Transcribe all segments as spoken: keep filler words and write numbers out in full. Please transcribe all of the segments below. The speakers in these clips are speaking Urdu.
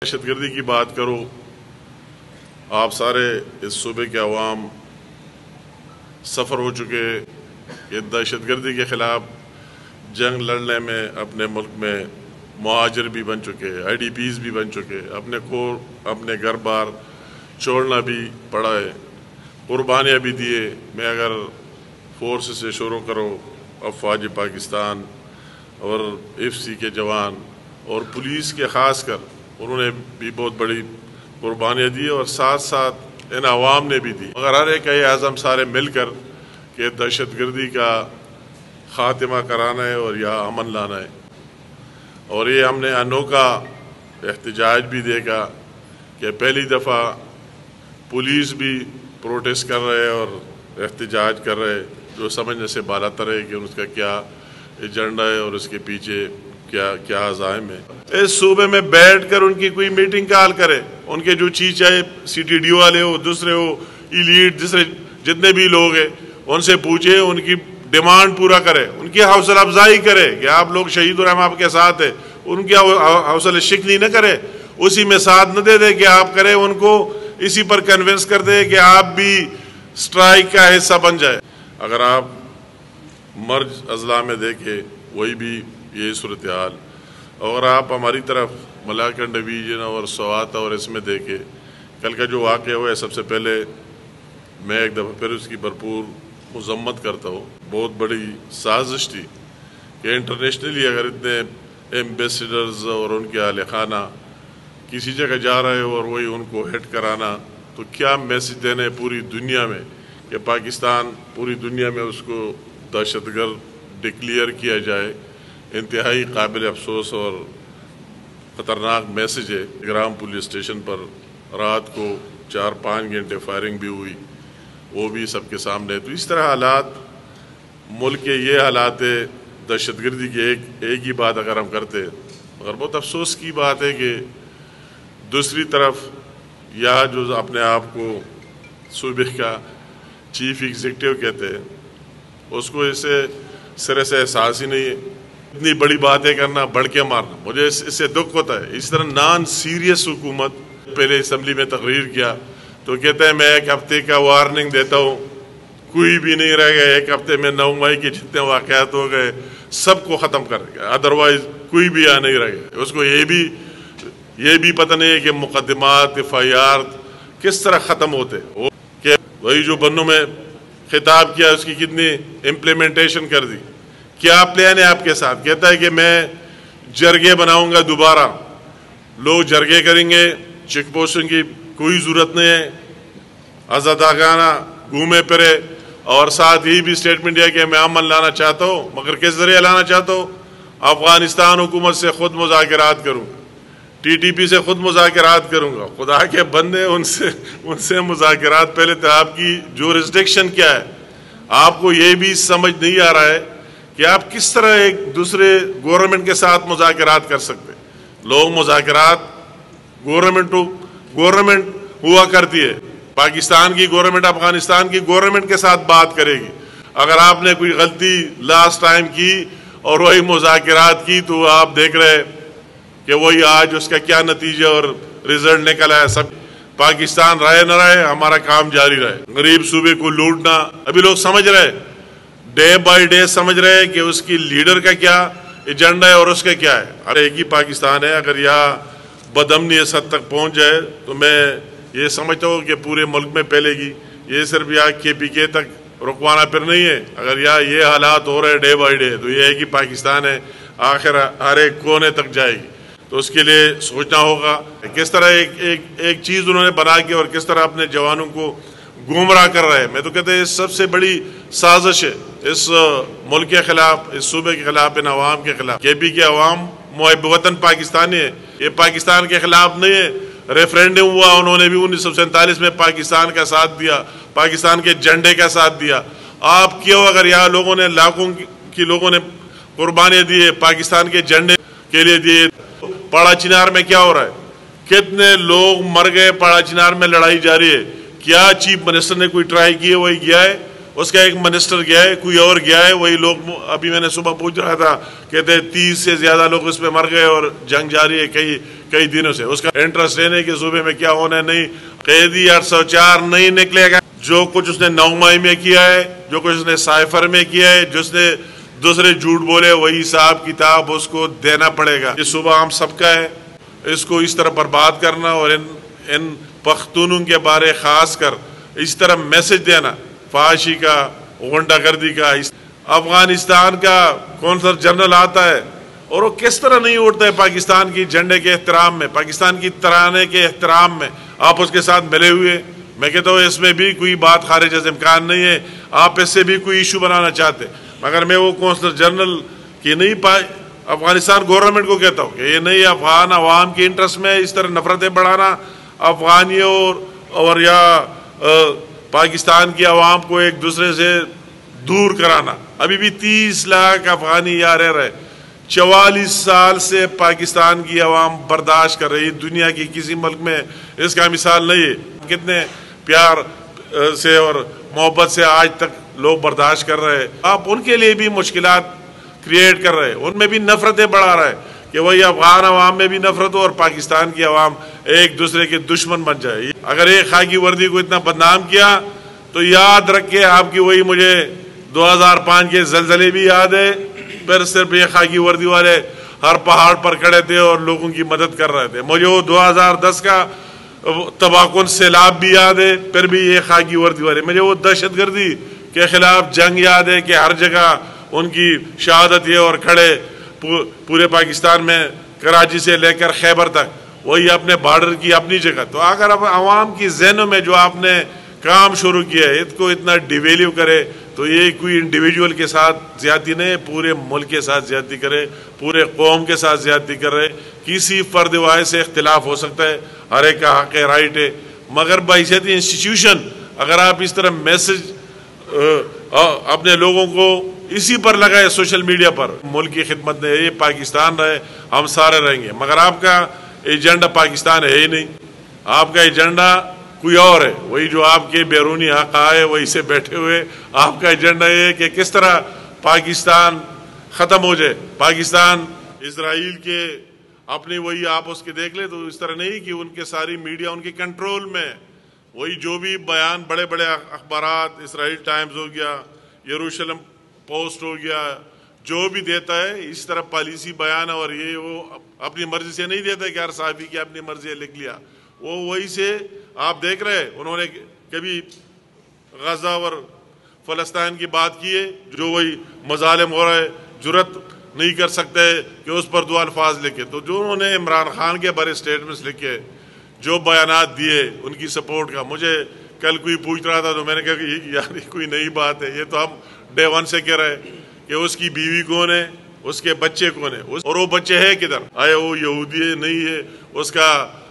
دہشت گردی کی بات کرو، آپ سارے اس صوبے کے عوام سفر ہو چکے کہ دہشت گردی کے خلاف جنگ لڑنے میں اپنے ملک میں مہاجر بھی بن چکے، آئی ڈی پیز بھی بن چکے، اپنے کو اپنے گھر بار چھوڑنا بھی پڑا ہے، قربانیاں بھی دیے۔ میں اگر فورس سے شروع کرو، افواج پاکستان اور ایف سی کے جوان اور پولیس کے خاص کر انہوں نے بھی بہت بڑی قربانیاں دی اور ساتھ ساتھ ان عوام نے بھی دی، مگر ہر ایک کا عزم سارے مل کر کہ دہشت گردی کا خاتمہ کرانا ہے اور یا امن لانا ہے۔ اور یہ ہم نے انوکھا احتجاج بھی دیکھا کہ پہلی دفعہ پولیس بھی پروٹیسٹ کر رہے اور احتجاج کر رہے، جو سمجھنے سے بالا تر ہے کہ ان کا کیا ایجنڈا ہے اور اس کے پیچھے کیا کیا عزائم ہے۔ اس صوبے میں بیٹھ کر ان کی کوئی میٹنگ کال کرے، ان کے جو چیز چاہے سی ٹی ڈی والے ہو، دوسرے ہو، ایلیٹ دوسرے جتنے بھی لوگ ہیں ان سے پوچھے، ان کی ڈیمانڈ پورا کرے، ان کی حوصلہ افزائی کرے کہ آپ لوگ شہید الرحم آپ کے ساتھ ہیں، ان کی حوصلہ شکنی نہ کرے، اسی میں ساتھ نہ دے دے کہ آپ کرے، ان کو اسی پر کنونس کر دے کہ آپ بھی سٹرائک کا حصہ بن جائے۔ اگر آپ مرج اضلاع میں دیکھیں وہی بھی یہی صورتحال، اور آپ ہماری طرف ملاکنڈ ڈویژن اور سواتا اور اس میں دیکھیں کل کا جو واقعہ ہوا ہے، سب سے پہلے میں ایک دفعہ پھر اس کی بھرپور مذمت کرتا ہوں۔ بہت بڑی سازش تھی کہ انٹرنیشنلی اگر اتنے ایمبیسڈرز اور ان کے اہل خانہ کسی جگہ جا رہے ہو اور وہی ان کو ہٹ کرانا، تو کیا میسج دینے پوری دنیا میں کہ پاکستان پوری دنیا میں اس کو دہشت گرد ڈکلیئر کیا جائے۔ انتہائی قابل افسوس اور خطرناک میسج ہے۔ گرام پولیس اسٹیشن پر رات کو چار پانچ گھنٹے فائرنگ بھی ہوئی، وہ بھی سب کے سامنے۔ تو اس طرح حالات ملک کے یہ حالات ہے دہشت گردی کی۔ ایک ایک ہی بات اگر ہم کرتے، مگر بہت افسوس کی بات ہے کہ دوسری طرف یہاں جو اپنے آپ کو صوبے کا چیف ایگزیکٹو کہتے ہیں، اس کو اسے سرے سے احساس ہی نہیں ہے۔ اتنی بڑی باتیں کرنا، بڑھ کے مارنا، مجھے اس سے دکھ ہوتا ہے۔ اس طرح نان سیریس حکومت پہلے اسمبلی میں تقریر کیا تو کہتے ہیں میں ایک ہفتے کا وارننگ دیتا ہوں، کوئی بھی نہیں رہ گیا، ایک ہفتے میں نو مئی کے جتنے واقعات ہو گئے سب کو ختم کر گیا، ادروائز کوئی بھی یہاں نہیں رہ گیا۔ اس کو یہ بھی یہ بھی پتہ نہیں ہے کہ مقدمات ایف آئی آر کس طرح ختم ہوتے، کہ وہی جو بنوں میں خطاب کیا اس کی کتنی امپلیمنٹیشن کر دی، کیا پلان ہے آپ کے ساتھ؟ کہتا ہے کہ میں جرگے بناؤں گا دوبارہ، لوگ جرگے کریں گے، چیک پوسٹنگ کی کوئی ضرورت نہیں ہے، آزادانہ گھومے پھرے، اور ساتھ ہی بھی اسٹیٹمنٹ دیا کہ میں امن لانا چاہتا ہوں، مگر کس ذریعے لانا چاہتا ہوں؟ افغانستان حکومت سے خود مذاکرات کروں گا، ٹی ٹی پی سے خود مذاکرات کروں گا۔ خدا کے بندے، ان سے ان سے مذاکرات پہلے تو آپ کی جورسڈکشن کیا ہے؟ آپ کو یہ بھی سمجھ نہیں آ رہا ہے کہ آپ کس طرح ایک دوسرے گورنمنٹ کے ساتھ مذاکرات کر سکتے؟ لوگ مذاکرات گورنمنٹ گورنمنٹ ہوا کرتی ہے، پاکستان کی گورنمنٹ افغانستان کی گورنمنٹ کے ساتھ بات کرے گی۔ اگر آپ نے کوئی غلطی لاسٹ ٹائم کی اور وہی مذاکرات کی تو آپ دیکھ رہے کہ وہی آج اس کا کیا نتیجہ اور رزلٹ نکلا ہے۔ سب پاکستان رہے نہ رہے، ہمارا کام جاری رہے۔ غریب صوبے کو لوٹنا ابھی لوگ سمجھ رہے، ڈے بائی ڈے سمجھ رہے کہ اس کی لیڈر کا کیا ایجنڈا ہے اور اس کا کیا ہے۔ ارے ایک ہی پاکستان ہے، اگر یہاں بدامنی اس حد تک پہنچ جائے تو میں یہ سمجھتا ہوں کہ پورے ملک میں پھیلے گی۔ یہ صرف یہاں کے پی کے تک رکوانا پھر نہیں ہے، اگر یہاں یہ حالات ہو رہے ڈے بائی ڈے تو یہ ایک ہی پاکستان ہے، آخر ہر ایک کونے تک جائے گی۔ تو اس کے لیے سوچنا ہوگا کس طرح ایک ایک ایک چیز انہوں نے بنا کے اور کس طرح اپنے جوانوں کو گمراہ کر رہے ہیں۔ میں تو کہتے ہیں اس سب سے بڑی سازش ہے اس ملک کے خلاف، اس صوبے کے خلاف، ان عوام کے خلاف۔ کے پی کے عوام محب وطن پاکستانی ہے، یہ پاکستان کے خلاف نہیں ہے۔ ریفرینڈم ہوا، انہوں نے بھی انیس سو سینتالیس میں پاکستان کا ساتھ دیا، پاکستان کے جھنڈے کا ساتھ دیا۔ آپ کیوں اگر یہاں لوگوں نے لاکھوں کی لوگوں نے قربانیاں دی پاکستان کے جھنڈے کے لیے دیے، پاڑا چنار میں کیا ہو رہا ہے؟ کتنے لوگ مر گئے، پاڑا چنار میں لڑائی جاری ہے۔ کیا چیف منسٹر نے کوئی ٹرائی کی ہے؟ وہی گیا ہے اس کا ایک منسٹر گیا ہے، کوئی اور گیا ہے، وہی لوگ ابھی میں نے صبح پوچھ رہا تھا، کہتے تیس سے زیادہ لوگ اس پہ مر گئے اور جنگ جاری ہے کئی کئی دنوں سے. اس کا انٹرسٹ ہے نہیں کہ صوبے میں کیا ہونا ہے. نہیں، قیدی آٹھ سو چار نہیں نکلے گا. جو کچھ اس نے نو مائی میں کیا ہے، جو کچھ اس نے سائفر میں کیا ہے، جس نے دوسرے جھوٹ بولے، وہی حساب کتاب اس کو دینا پڑے گا. یہ صوبہ ہم سب کا ہے. اس کو اس طرح برباد کرنا اور ان ان پختونوں کے بارے خاص کر اس طرح میسج دینا، فحاشی کا، غنڈہ گردی کا. افغانستان کا کونسل جنرل آتا ہے اور وہ کس طرح نہیں اٹھتا ہے پاکستان کی جھنڈے کے احترام میں، پاکستان کی ترانے کے احترام میں. آپ اس کے ساتھ ملے ہوئے. میں کہتا ہوں اس میں بھی کوئی بات خارج از امکان نہیں ہے. آپ اس سے بھی کوئی ایشو بنانا چاہتے، مگر میں وہ کونسل جنرل کی نہیں پائے افغانستان گورنمنٹ کو کہتا ہوں کہ یہ نہیں افغان عوام کے انٹرسٹ میں اس طرح نفرتیں بڑھانا، افغانیوں اور اور یا پاکستان کی عوام کو ایک دوسرے سے دور کرانا. ابھی بھی تیس لاکھ افغانی یہاں رہ رہے. چوالیس سال سے پاکستان کی عوام برداشت کر رہی. دنیا کی کسی ملک میں اس کا مثال نہیں ہے. کتنے پیار سے اور محبت سے آج تک لوگ برداشت کر رہے ہیں. آپ ان کے لیے بھی مشکلات کریٹ کر رہے ہیں، ان میں بھی نفرتیں بڑھا رہے ہیں کہ وہی افغان عوام میں بھی نفرت ہو اور پاکستان کی عوام ایک دوسرے کے دشمن بن جائے. اگر ایک خاکی وردی کو اتنا بدنام کیا تو یاد رکھے آپ کی وہی مجھے دو ہزار پانچ کے زلزلے بھی یاد ہے. پھر صرف یہ خاکی وردی والے ہر پہاڑ پر کھڑے تھے اور لوگوں کی مدد کر رہے تھے. مجھے وہ دو ہزار دس کا تباہ کن سیلاب بھی یاد ہے. پھر بھی یہ خاکی وردی والے. مجھے وہ دہشت گردی کے خلاف جنگ یاد ہے کہ ہر جگہ ان کی شہادت ہے اور کھڑے پورے پاکستان میں کراچی سے لے کر خیبر تک وہی اپنے بارڈر کی اپنی جگہ. تو اگر اب عوام کی ذہنوں میں جو آپ نے کام شروع کیا ہے اس کو اتنا ڈیویلیو کرے تو یہ کوئی انڈیویجول کے ساتھ زیادتی نہیں، پورے ملک کے ساتھ زیادتی کرے، پورے قوم کے ساتھ زیادتی کرے. کسی فرد واحد سے اختلاف ہو سکتا ہے، ہر ایک کا حق ہے، رائٹ ہے، مگر بحیثیت انسٹیٹیوشن اگر آپ اس طرح میسج اپنے لوگوں کو اسی پر لگائے سوشل میڈیا پر، ملک کی خدمت میں یہ پاکستان رہے، ہم سارے رہیں گے. مگر آپ کا ایجنڈا پاکستان ہے ہی نہیں. آپ کا ایجنڈا کوئی اور ہے. وہی جو آپ کے بیرونی حق آئے وہی سے بیٹھے ہوئے آپ کا ایجنڈا یہ ہے کہ کس طرح پاکستان ختم ہو جائے. پاکستان اسرائیل کے اپنی وہی آپ اس کے دیکھ لیں تو اس طرح نہیں کہ ان کے ساری میڈیا ان کے کنٹرول میں. وہی جو بھی بیان بڑے بڑے اخبارات، اسرائیل ٹائمز ہو گیا، یروشلم پوسٹ ہو گیا، جو بھی دیتا ہے اس طرح پالیسی بیان، اور یہ وہ اپنی مرضی سے نہیں دیتا کہ ہر صحافی کی اپنی مرضی لکھ لیا. وہ وہی سے آپ دیکھ رہے انہوں نے کبھی غزہ اور فلسطین کی بات کی ہے، جو وہی مظالم ہو رہا ہے، جرت نہیں کر سکتے کہ اس پر دو الفاظ لکھے. تو جو انہوں نے عمران خان کے بارے اسٹیٹمنٹس لکھے، جو بیانات دیے ان کی سپورٹ کا، مجھے کل کوئی پوچھ رہا تھا تو میں نے کہا کہ یار کوئی نئی بات ہے، یہ تو ہم ڈے ون سے کہہ رہے کہ اس کی بیوی کون ہے، اس کے بچے کون ہیں، اور وہ بچے ہے کدھر، آئے وہ یہودی ہے نہیں ہے، اس کا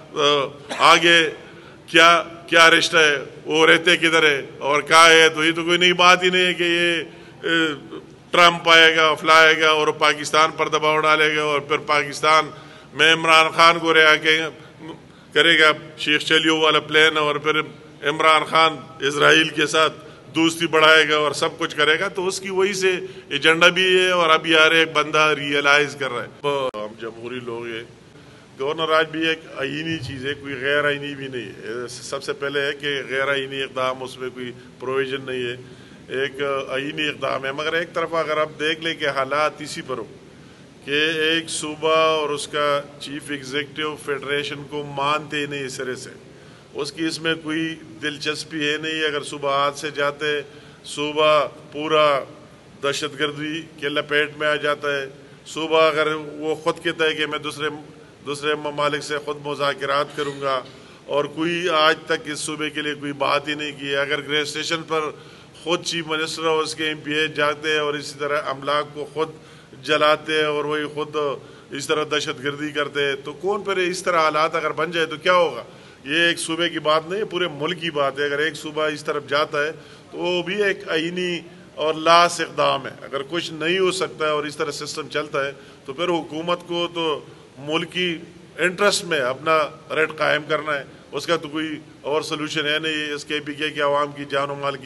آگے کیا کیا رشتہ ہے، وہ رہتے کدھر ہے اور کہاں ہے. تو یہ تو کوئی نئی بات ہی نہیں ہے کہ یہ ٹرمپ آئے گا فلائے گا اور پاکستان پر دباؤ ڈالے گا اور پھر پاکستان میں عمران خان کو رہا کے کرے گا شیخ چلیو والا پلان، اور پھر عمران خان اسرائیل کے ساتھ دوستی بڑھائے گا اور سب کچھ کرے گا. تو اس کی وہی سے ایجنڈا بھی ہے اور ابھی آ رہے ایک بندہ ریئلائز کر رہا ہے. ہم جمہوری لوگ ہیں. گورنر راج بھی ایک آئینی چیز ہے، کوئی غیر آئینی بھی نہیں ہے. سب سے پہلے ہے کہ غیر آئینی اقدام، اس میں کوئی پروویژن نہیں ہے، ایک آئینی اقدام ہے. مگر ایک طرف اگر آپ دیکھ لیں کہ حالات اسی پر ہو کہ ایک صوبہ اور اس کا چیف ایگزیکٹو فیڈریشن کو مانتے ہی نہیں سرے سے، اس کی اس میں کوئی دلچسپی ہے نہیں. اگر صوبہ ہاتھ سے جاتے، صوبہ پورا دہشت گردی کے لپیٹ میں آ جاتا ہے. صوبہ اگر وہ خود کہتا ہے کہ میں دوسرے دوسرے ممالک سے خود مذاکرات کروں گا، اور کوئی آج تک اس صوبے کے لیے کوئی بات ہی نہیں کی ہے. اگر گریس اسٹیشن پر خود چیف منسٹر اور اس کے ایم پی اے جاتے اور اسی طرح املاک کو خود جلاتے اور وہی خود اس طرح دہشت گردی کرتے، تو کون پھر اس طرح حالات اگر بن جائے تو کیا ہوگا؟ یہ ایک صوبے کی بات نہیں ہے، پورے ملک کی بات ہے. اگر ایک صوبہ اس طرف جاتا ہے تو وہ بھی ایک آئینی اور لاس اقدام ہے. اگر کچھ نہیں ہو سکتا ہے اور اس طرح سسٹم چلتا ہے تو پھر حکومت کو تو ملکی انٹرسٹ میں اپنا ریٹ قائم کرنا ہے. اس کا تو کوئی اور سلوشن ہے نہیں. اس کے پی کے کے عوام کی جان و مال کی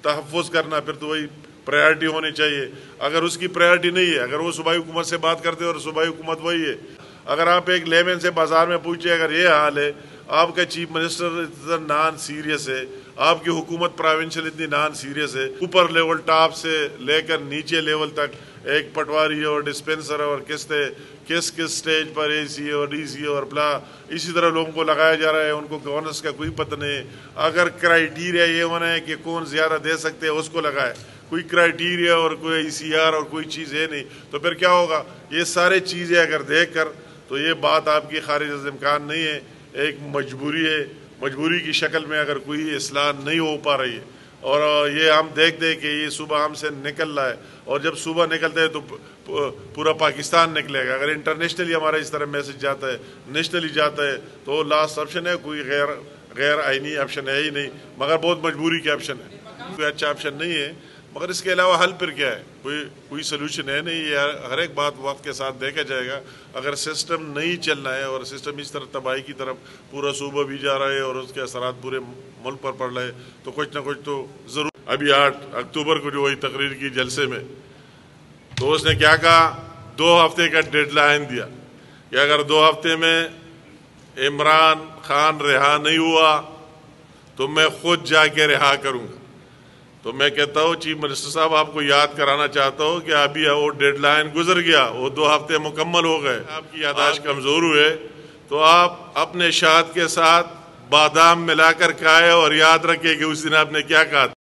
تحفظ کرنا پھر تو وہی پرائرٹی ہونی چاہیے. اگر اس کی پرائرٹی نہیں ہے, اگر وہ صوبائی حکومت سے بات کرتے اور صوبائی حکومت وہی ہے, اگر آپ ایک لیمن سے بازار میں پوچھیں اگر یہ حال ہے, آپ کا چیف منسٹر اتنا نان سیریس ہے, آپ کی حکومت پروونشل اتنی نان سیریس ہے, اوپر لیول ٹاپ سے لے کر نیچے لیول تک ایک پٹواری اور ڈسپینسر اور قسطیں کس کس سٹیج پر اے سی اور ڈی سی اور بلا اسی طرح لوگوں کو لگایا جا رہا ہے, ان کو گورننس کا کوئی پتہ نہیں. اگر کرائیٹیریا یہ ہونا ہے کہ کون زیادہ دے سکتے ہیں اس کو لگائے, کوئی کرائیٹیریا اور کوئی ای سی آر اور کوئی چیز ہے نہیں, تو پھر کیا ہوگا؟ یہ سارے چیزیں اگر دیکھ کر تو یہ بات آپ کی خارج از امکان نہیں ہے, ایک مجبوری ہے. مجبوری کی شکل میں اگر کوئی اصلاح نہیں ہو پا رہی ہے اور یہ ہم دیکھتے ہیں کہ یہ صوبہ ہم سے نکل رہا ہے, اور جب صوبہ نکلتا ہے تو پورا پاکستان نکلے گا. اگر انٹرنیشنلی ہمارا اس طرح میسج جاتا ہے, نیشنلی جاتا ہے, تو لاسٹ آپشن ہے, کوئی غیر غیر آئینی آپشن ہے ہی نہیں, مگر بہت مجبوری کے آپشن ہے. کوئی اچھا آپشن نہیں ہے, مگر اس کے علاوہ حل پھر کیا ہے؟ کوئی کوئی سلوشن ہے نہیں. یہ ہر ایک بات وقت کے ساتھ دیکھا جائے گا. اگر سسٹم نہیں چلنا ہے اور سسٹم اس طرح تباہی کی طرف پورا صوبہ بھی جا رہا ہے اور اس کے اثرات پورے ملک پر پڑ رہے ہیں, تو کچھ نہ کچھ تو ضرور. ابھی آٹھ اکتوبر کو جو وہی تقریر کی جلسے میں, تو اس نے کیا کہا؟ دو ہفتے کا ڈیڈ لائن دیا کہ اگر دو ہفتے میں عمران خان رہا نہیں ہوا تو میں خود جا کے رہا کروں گا. تو میں کہتا ہوں چیف منسٹر صاحب, آپ کو یاد کرانا چاہتا ہوں کہ ابھی وہ ڈیڈ لائن گزر گیا, وہ دو ہفتے مکمل ہو گئے. آپ کی یادداشت کمزور ہوئے تو آپ اپنے شہد کے ساتھ بادام ملا کر کھائے اور یاد رکھیں کہ اس دن آپ نے کیا کہا.